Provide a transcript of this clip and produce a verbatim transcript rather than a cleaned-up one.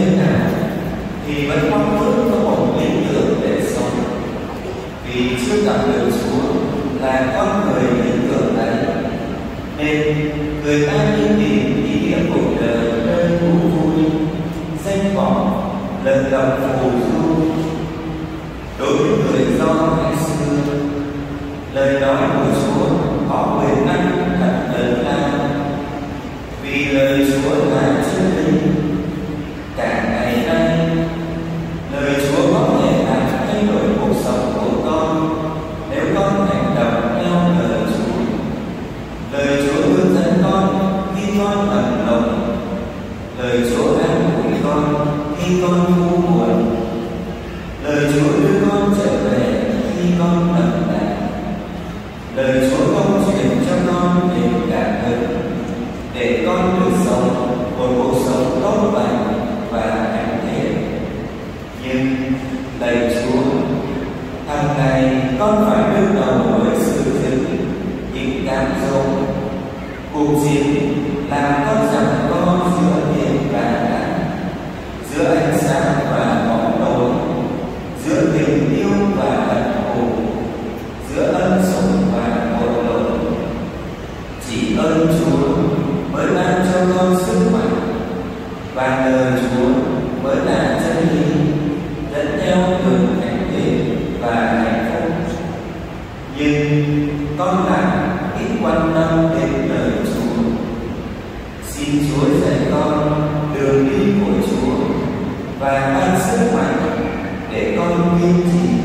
thế nào thì vẫn mong ước có một lý tưởng để sống, vì chưa gặp được Chúa là con người lý tưởng ấy, nên người ta đi tìm ý nghĩa cuộc đời nơi ngủ vui, danh vọng, lần gặp phù du. Đối với người Do ngày xưa, lời nói của Chúa có quyền năng thật lớn lao, vì lời Chúa là chân lý. Cả ngày nay, lời Chúa có thể làm thay đổi cuộc sống của con nếu con hành động theo lời Chúa. Lời Chúa hướng dẫn con khi con lầm lỗi, lời Chúa an ủi con khi con ngu muội, lời Chúa đưa con trở về khi con lầm lạc. Lời Chúa không truyền cho con niềm cảm hứng để con được sống một cuộc sống tốt lành và hạnh thiện. Nhưng lạy Chúa, hàng ngày con phải đương đầu với sự dữ, những cám dỗ, cuộc chiến làm con giằng co giữa thiện và ác, giữa ánh sáng và bóng tối, giữa tình yêu và hận thù, giữa ân sủng và tội lỗi. Chỉ ơn Chúa mới ban cho con sức mạnh, và lời Chúa mới là chân lý dẫn theo đường hạnh thiện và hạnh phúc. Nhưng con lại ít quan tâm đến lời Chúa. Xin Chúa dạy con đường đi của Chúa và ban sức mạnh để con kiên trì